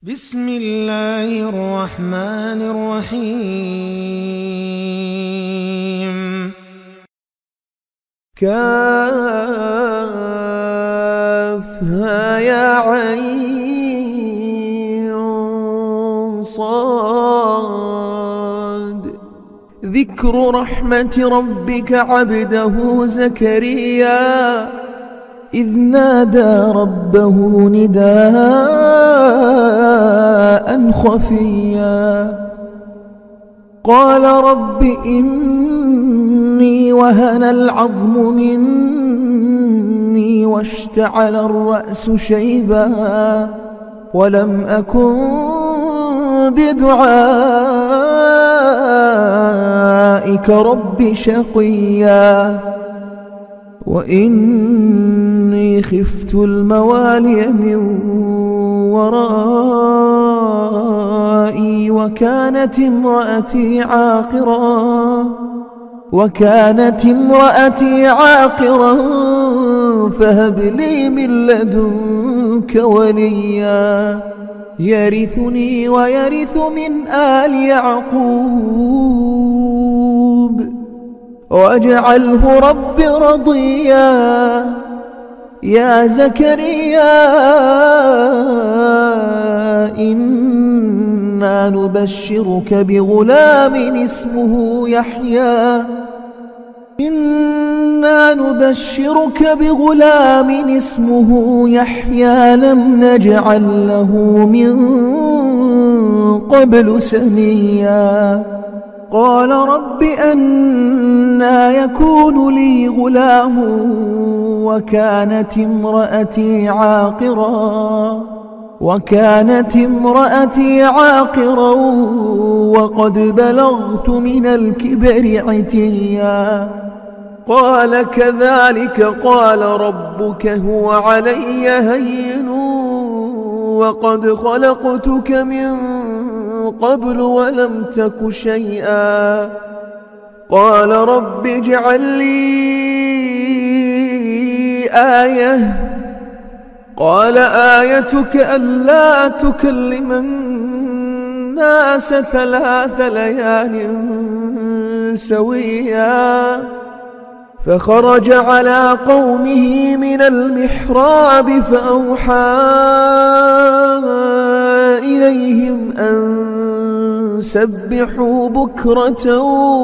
بسم الله الرحمن الرحيم. كافها يا عين صاد. ذكر رحمة ربك عبده زكريا إذ نادى ربه نداء خفيا قال رب إني وهن العظم مني واشتعل الرأس شيبا ولم أكن بدعائك رب شقيا وإني خفت الموالي من ورائي وكانت امرأتي عاقرا فهب لي من لدنك وليا يرثني ويرث من آل يعقوب واجعله رب رضيا. يا زكريا إنا نبشرك بغلام اسمه يحيى لم نجعل له من قبل سميا. قال رب أنى يكون لي غلام وكانت امرأتي عاقرا وقد بلغت من الكبر عتيا. قال كذلك قال ربك هو علي هين وقد خلقتك من قبل ولم تك شيئا. قال رب اجعل لي آية. قال آيتك ألا تكلم الناس 3 ليال سويا. فخرج على قومه من المحراب فأوحى إليهم أن سبحوا بكرة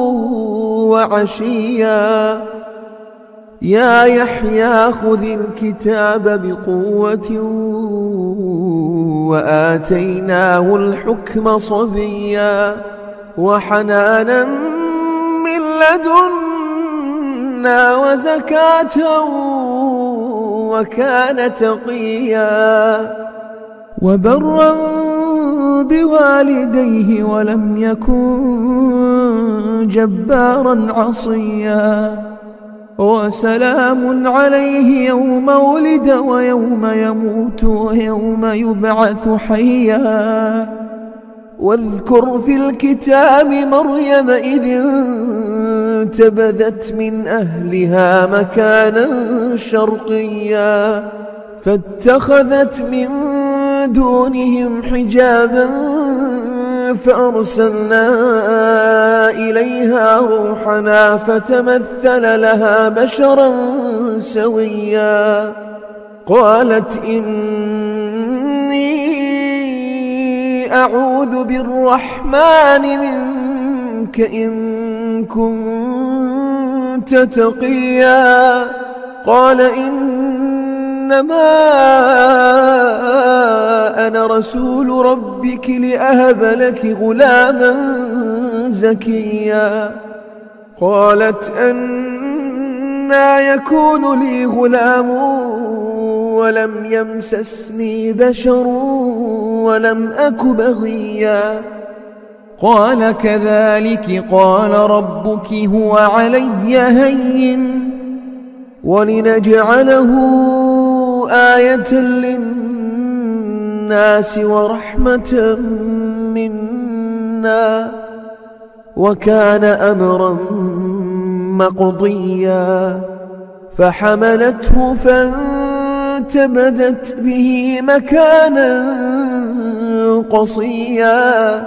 وعشيا. يا يحيى خذ الكتاب بقوة وآتيناه الحكم صبيا وحنانا من لدنا وزكاة وكان تقيا وبرا بوالديه ولم يكن جبارا عصيا. وسلام عليه يوم ولد ويوم يموت ويوم يبعث حيا. واذكر في الكتاب مريم إذ انتبذت من أهلها مكانا شرقيا فاتخذت من دونهم حجابا فأرسلنا إليها روحنا فتمثل لها بشرا سويا. قالت إني أعوذ بالرحمن منك إن كنت تقيا. قال إنما أنا رسول ربك لأهب لك غلاما زكيا. قالت أنى يكون لي غلام ولم يمسسني بشر ولم أك بغيا. قال كذلك قال ربك هو علي هين ولنجعله آية للناس ورحمة منا وكان أمرا مقضيا. فحملته فانتبذت به مكانا قصيا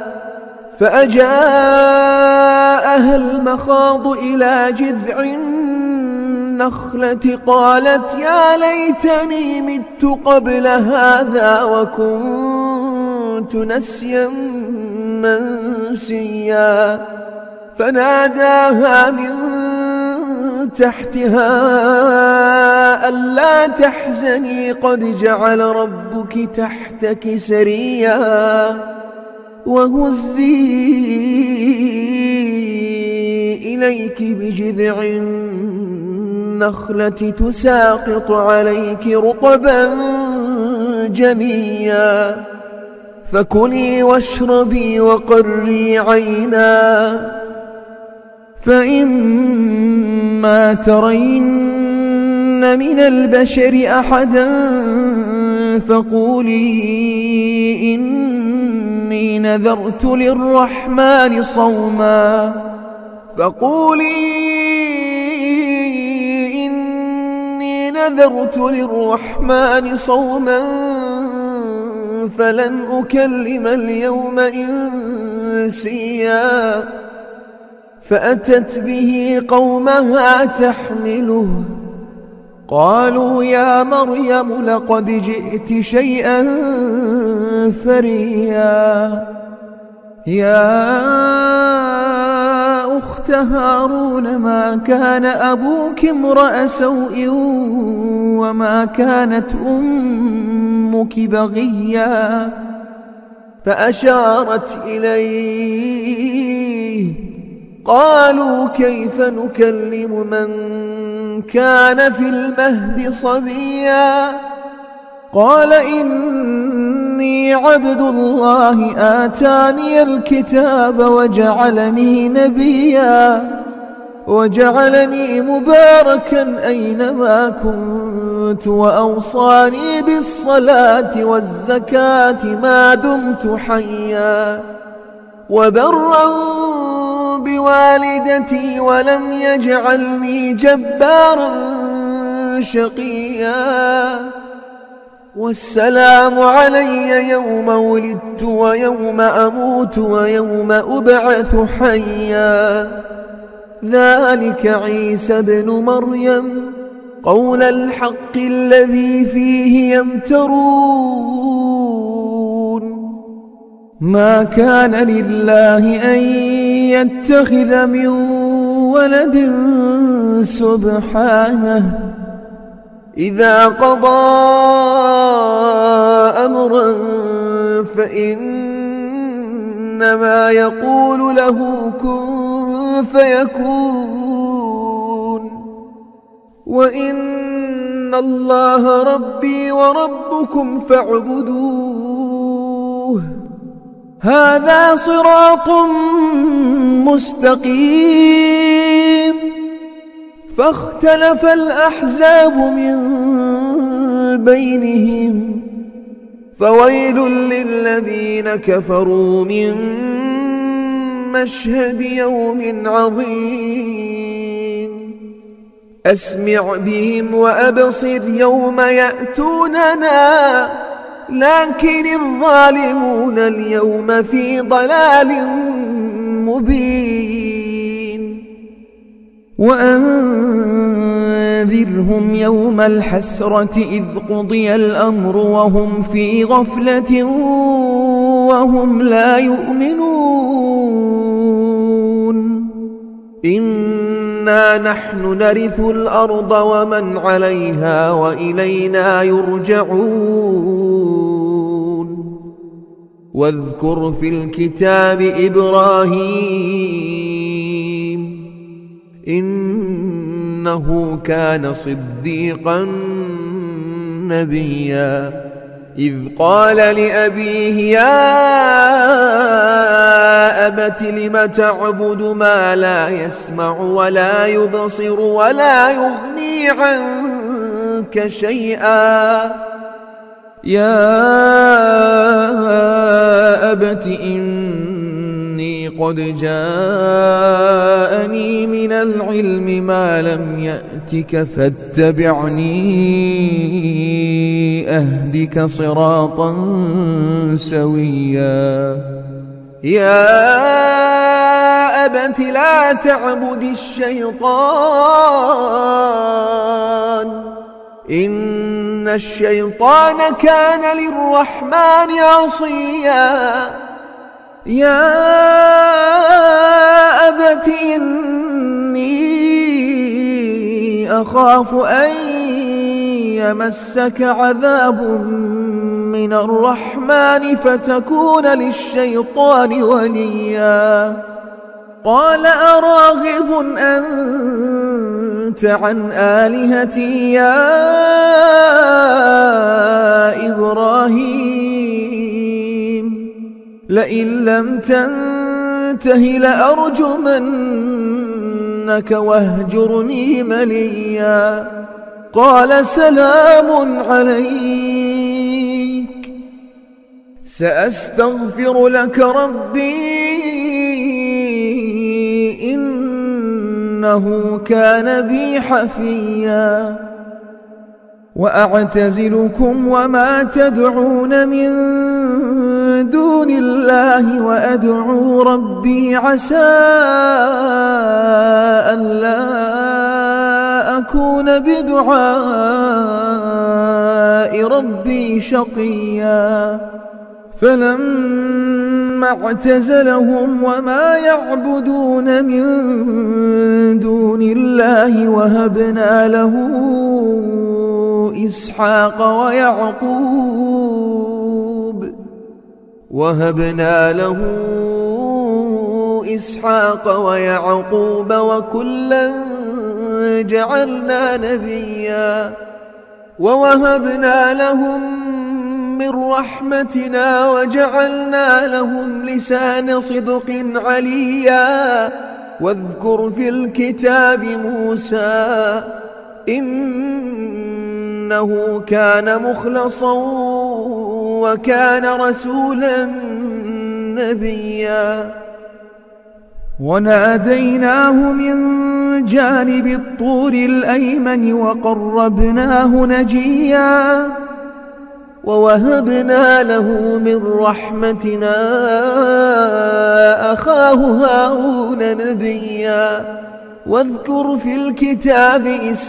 فأجاءها المخاض إلى جذع النخلة قالت يا ليتني مت قبل هذا وكنت نسيا منسيا فناداها من تحتها ألا تحزني قد جعل ربك تحتك سريا وهزي إليك بجذع النخلة تساقط عليك رطبا جنيا فكلي واشربي وقري عينا فإما ترين من البشر أحدا فقولي إني نذرت للرحمن صوما فلن أكلم اليوم إنسيا فأتت به قومها تحمله قالوا يا مريم لقد جئت شيئا فريا يا أخت هارون ما كان أبوك امرأ سوء وما كانت أمك بغيا فأشارت إليه قالوا كيف نكلم من كان في المهد صبيا قال إني عبد الله آتاني الكتاب وجعلني نبيا وجعلني مباركا أينما كنت وأوصاني بالصلاة والزكاة ما دمت حيا وبرا بوالدتي ولم يجعلني جبارا شقيا والسلام علي يوم ولدت ويوم أموت ويوم أبعث حيا ذلك عيسى بن مريم قول الحق الذي فيه يمترون ما كان لله أن يتخذ من ولد سبحانه إذا قضى أمرا فإنما يقول له كن فيكون وإن الله ربي وربكم فاعبدوه هذا صراط مستقيم فاختلف الأحزاب من بينهم فويل للذين كفروا من مشهد يوم عظيم أسمع بهم وأبصر يوم يأتوننا لكن الظالمون اليوم في ضلال مبين وأنذرهم يوم الحسرة إذ قضي الأمر وهم في غفلة وهم لا يؤمنون إنا نحن نرث الأرض ومن عليها وإلينا يرجعون واذكر في الكتاب إبراهيم إنه كان صديقا نبيا إذ قال لأبيه يا أبت لم تعبد ما لا يسمع ولا يبصر ولا يغني عنك شيئا يا أبت إني قد جاءني من العلم ما لم يأتك فاتبعني أهدك صراطا سويا يا أبت لا تعبد الشيطان إن الشيطان كان للرحمن عصيا يا أبت إني أخاف أن يمسك عذاب من الرحمن فتكون للشيطان وليا قال أراغب أنت عن آلهتي يا إبراهيم لئن لم تنته لأرجمنك واهجرني مليا قال سلام عليك سأستغفر لك ربي إنه كان بي حفيا وأعتزلكم وما تدعون من دون الله وأدعو ربي عسى ألا أكون بدعاء ربي شقيا فلما اعتزلهم وما يعبدون من دون الله وهبنا له إسحاق ويعقوب وكلا جعلنا نبيا ووهبنا لهم من رحمتنا وجعلنا لهم لسان صدق عليا واذكر في الكتاب موسى إنه كان مخلصا وكان رسولا نبيا وناديناه من جانب الطور الأيمن وقربناه نجيا ووهبنا له من رحمتنا أخاه هارون نبيا واذكر في الكتاب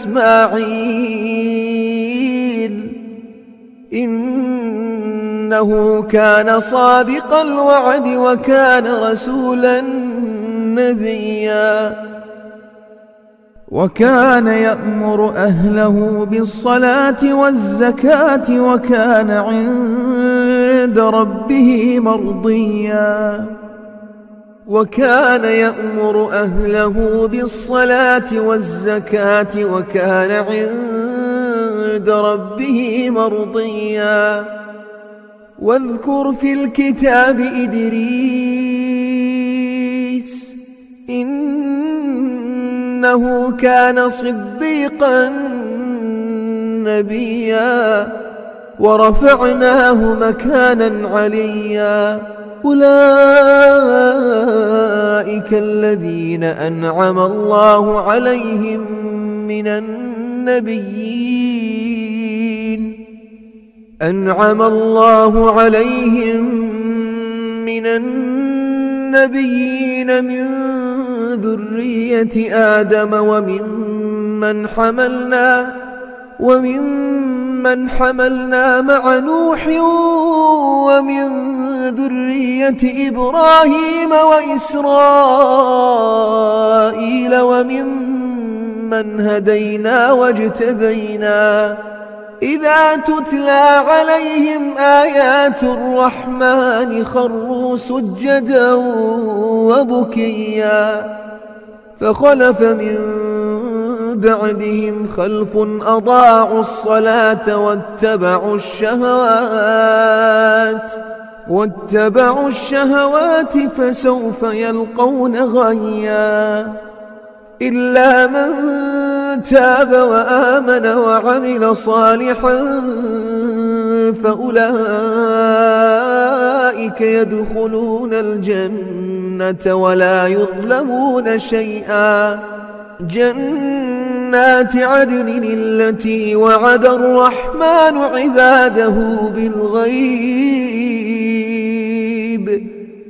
إسماعيل إنه كان صادق الوعد وكان رسولا نبيا وكان يأمر أهله بالصلاة والزكاة وكان عند ربه مرضيا واذكر في الكتاب إدريس إنه كان صديقا نبيا ورفعناه مكانا عليا أولئك الذين أنعم الله عليهم من النبيين من ذرية آدم وممن حملنا مع نوح ومن ذرية إبراهيم وإسرائيل وممن هدينا واجتبينا إذا تتلى عليهم آيات الرحمن خروا سجدا وبكيا فخلف من بعدهم خلف أضاعوا الصلاة واتبعوا الشهوات فسوف يلقون غيا إلا من تاب وآمن وعمل صالحا فأولئك أولئك يدخلون الجنة ولا يظلمون شيئا جنات عدن التي وعد الرحمن عباده بالغيب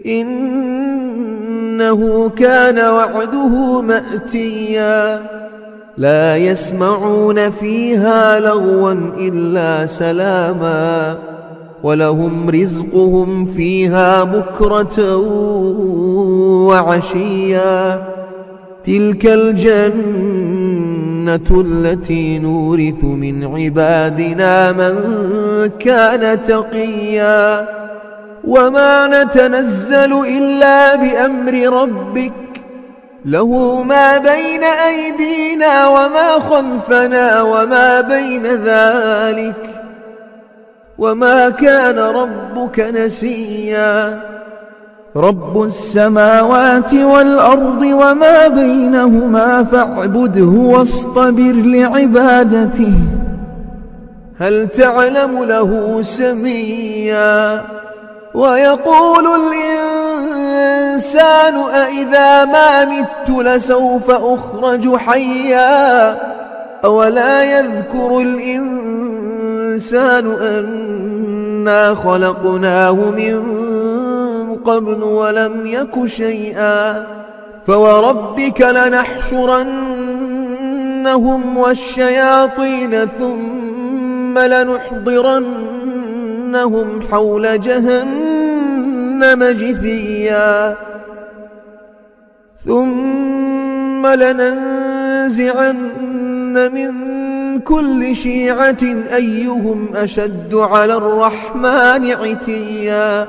إنه كان وعده مأتيا لا يسمعون فيها لغوا إلا سلاما ولهم رزقهم فيها بكرة وعشيا تلك الجنة التي نورث من عبادنا من كان تقيا وما نتنزل إلا بأمر ربك له ما بين أيدينا وما خلفنا وما بين ذلك وما كان ربك نسيا رب السماوات والأرض وما بينهما فاعبده واصطبر لعبادته هل تعلم له سميا ويقول الإنسان أإذا ما مت لسوف أخرج حيا أولا يذكر الإنسان أنا خلقناه من قبل ولم يك شيئا فوربك لنحشرنهم والشياطين ثم لنحضرنهم حول جهنم جثيا ثم لننزعن من كل شيعة أيهم أشد على الرحمن عتيا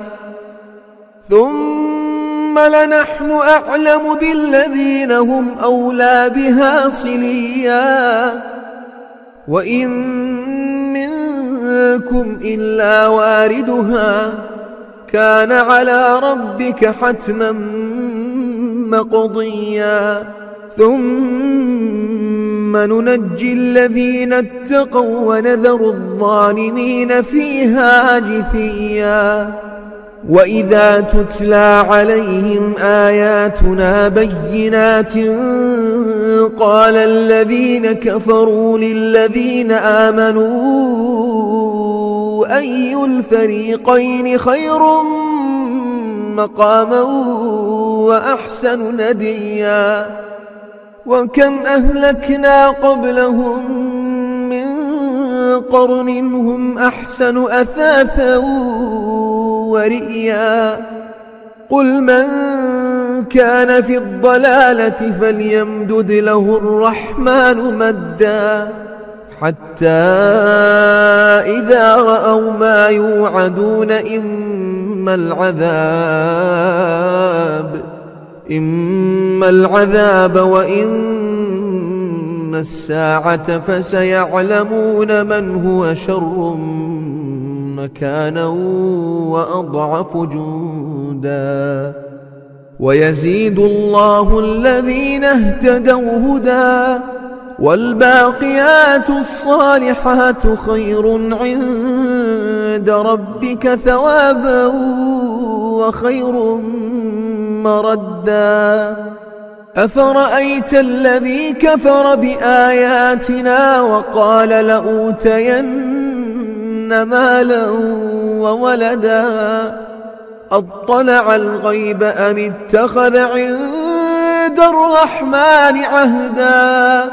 ثم لنحن أعلم بالذين هم أولى بها صليا وإن منكم إلا واردها كان على ربك حتما مقضيا ثم ننجي الذين اتقوا ونذر الظالمين فيها جثيا وإذا تتلى عليهم آياتنا بينات قال الذين كفروا للذين آمنوا أي الفريقين خير مقاما وأحسن نديا وكم أهلكنا قبلهم من قرن هم أحسن أثاثا ورئيا قل من كان في الضلالة فليمدد له الرحمن مدا حتى إذا رأوا ما يوعدون إما العذاب وإما الساعة فسيعلمون من هو شر مكانا وأضعف جندا ويزيد الله الذين اهتدوا هدى والباقيات الصالحات خير عند ربك ثوابا وخير مردا أفرأيت الذي كفر بآياتنا وقال لأوتين مالا وولدا أطلع الغيب أم اتخذ عند الرحمن عهدا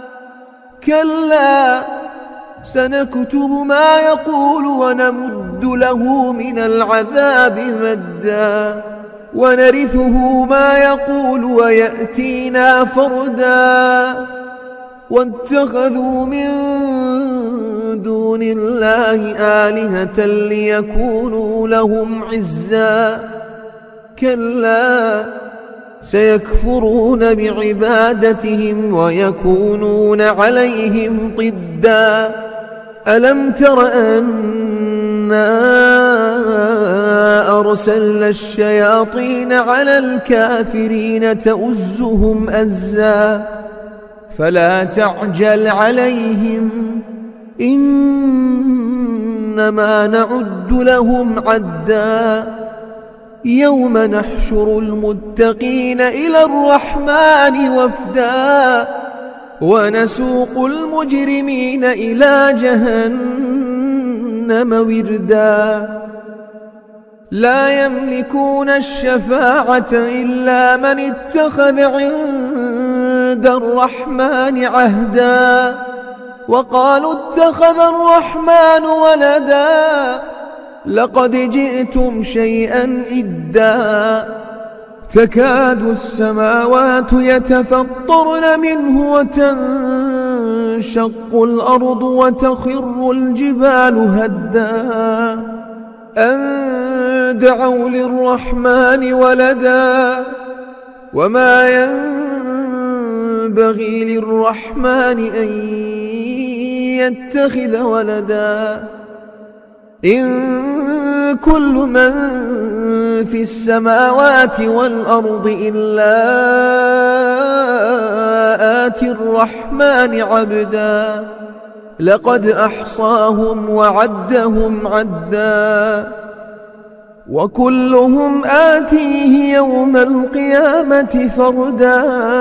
كلا سنكتب ما يقول ونمد له من العذاب مدا ونرثه ما يقول ويأتينا فردا واتخذوا من دون الله آلهة ليكونوا لهم عزا كلا سيكفرون بعبادتهم ويكونون عليهم ضدا ألم تر أنا أرسلنا الشياطين على الكافرين تؤزهم أزا فلا تعجل عليهم إنما ما نعد لهم عدا يوم نحشر المتقين إلى الرحمن وفدا ونسوق المجرمين إلى جهنم وردا لا يملكون الشفاعة إلا من اتخذ عند الرحمن عهدا وقالوا اتخذ الرحمن ولدا لقد جئتم شيئا إدا تكاد السماوات يتفطرن منه وتنشق الأرض وتخر الجبال هدا أن دعوا للرحمن ولدا وما ينبغي للرحمن أن يتخذ ولدا إن كل من في السماوات والأرض إلا آتي الرحمن عبدا لقد أحصاهم وعدهم عدا وكلهم آتيه يوم القيامة فردا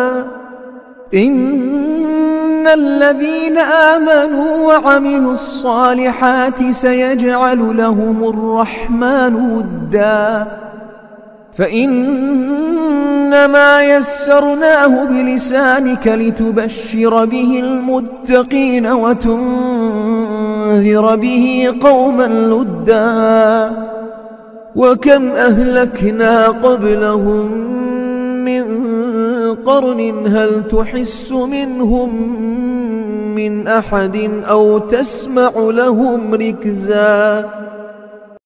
إن الذين آمنوا وعملوا الصالحات سيجعل لهم الرحمن ودا فإنما يسرناه بلسانك لتبشر به المتقين وتنذر به قوما لدا وكم أهلكنا قبلهم من قرن هل تحس منهم من أحد أو تسمع لهم ركزا